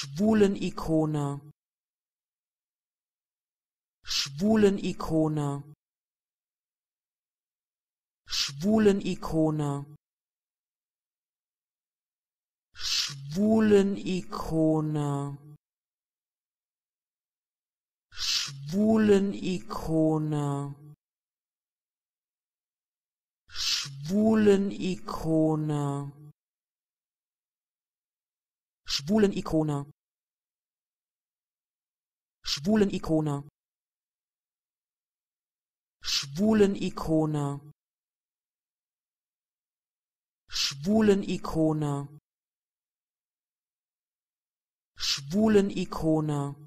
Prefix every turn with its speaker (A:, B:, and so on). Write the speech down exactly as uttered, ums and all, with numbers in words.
A: Schwulen-Ikone, Schwulen-Ikone, Schwulen-Ikone, Schwulen-Ikone, Schwulen-Ikone, Schwulen-Ikone, Schwulen-Ikone, Schwulen-Ikone, Schwulen-Ikone, Schwulen-Ikone, Schwulen-Ikone,